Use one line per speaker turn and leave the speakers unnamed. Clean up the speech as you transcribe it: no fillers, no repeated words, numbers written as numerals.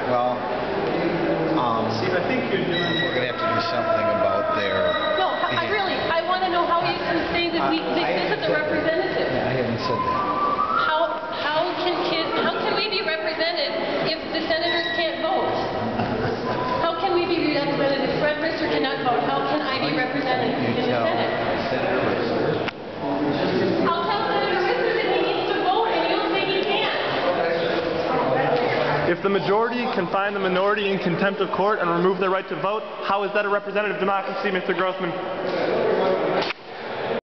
Well,
Steve, I think you're doing...
we're going to have to do something about their...
No, I want to know how you can say that this is a representative.
Yeah, I haven't said that.
How can we be represented if the senators can't vote? How can we be represented if Fred Risser cannot vote? How can I be represented in the Senate? I'll tell Senator Risser that he needs to vote and you'll say he can't.
If the majority can find the minority in contempt of court and remove their right to vote, how is that a representative democracy, Mr. Grossman?